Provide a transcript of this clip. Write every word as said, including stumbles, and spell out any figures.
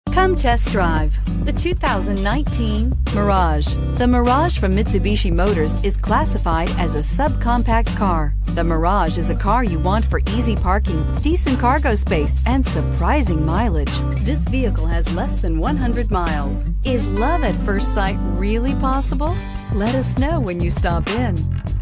Come test drive the two thousand nineteen Mirage. The Mirage from Mitsubishi Motors is classified as a subcompact car. The Mirage is a car you want for easy parking, decent cargo space, and surprising mileage. This vehicle has less than one hundred miles. Is love at first sight really possible? Let us know when you stop in.